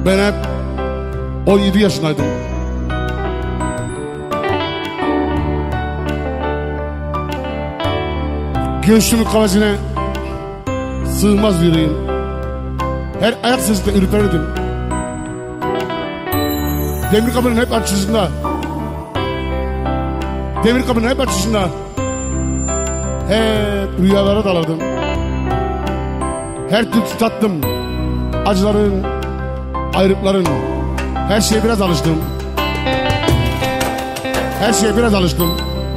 Ben hep 17 yaşındaydım. Göğsümün kafesine sığmaz yüreğim. Her ayak sesinde ürperdim. Demir kapının hep açısında, demir kapının hep açısında hep rüyalara dalardım. Her türlü tattım acıların, ayrılıkların. Her şeye biraz alıştım. Her şeye biraz alıştım.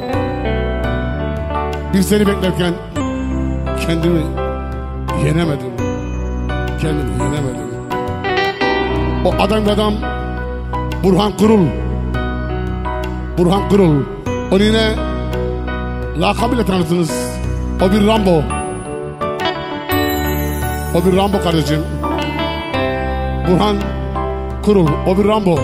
Bir seni beklerken kendimi yenemedim. Kendimi yenemedim. O adam Burhan Kurul. Burhan Kurul. Onu yine lakabıyla tanırsınız. O bir Rambo. O bir Rambo kardeşim. Burhan Kurul. O bir Rambo.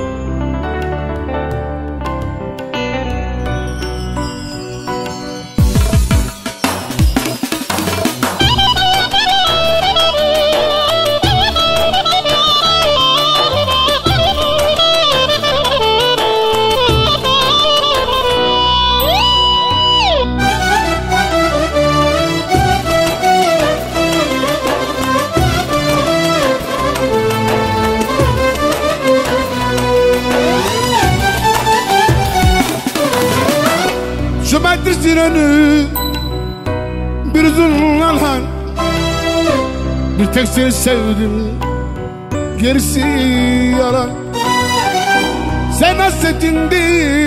Şömertirsin önü bir uzun alan. Bir tek seni sevdim, gerisi yalan. Sen hasretindi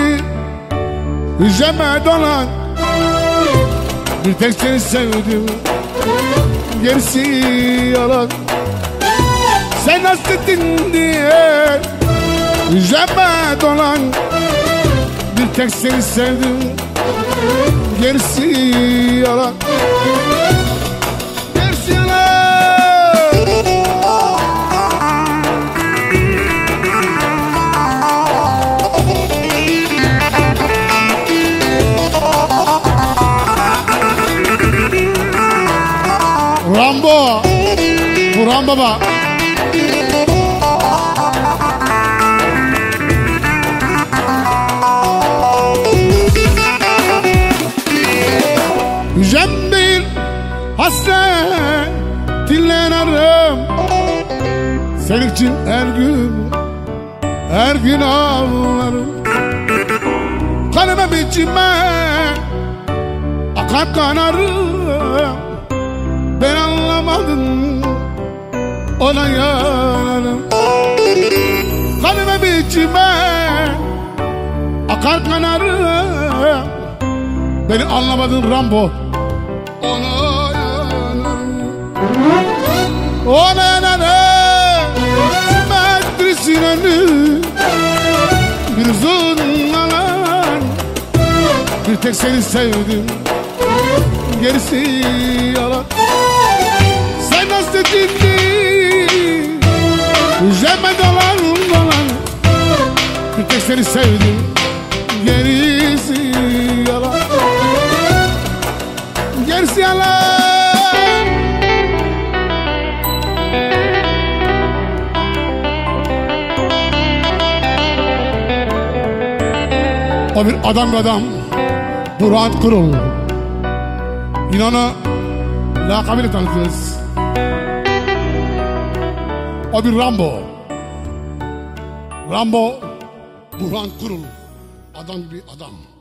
hücreme dolan. Bir tek seni sevdim, gerisi yalan. Sen hasretindi hücreme dolan. Bir tek seni sevdim, gerisi yalan. Gerisi yalan. Rambo, Burhan Baba. Yücem değil hasret dinlenerim. Senin için her gün ağlarım. Kanıma biçime akar kanarım. Ben anlamadım, ona yanarım. Kanıma biçime akar kanarım. Beni anlamadın Rambo, ona yanarım. Ona yanarım. Metresin önü bir uzun alan. Bir tek seni sevdim, gerisi yalan. Sen hasretindi hücreme dolan. Bir tek seni sevdim, gerisi yalan. Gerisi yalan. O bir adam Burhan Kurul. Yine ona lakabıyla tanıtırız. O bir Rambo. Rambo Burhan Kurul. Adam bir adam.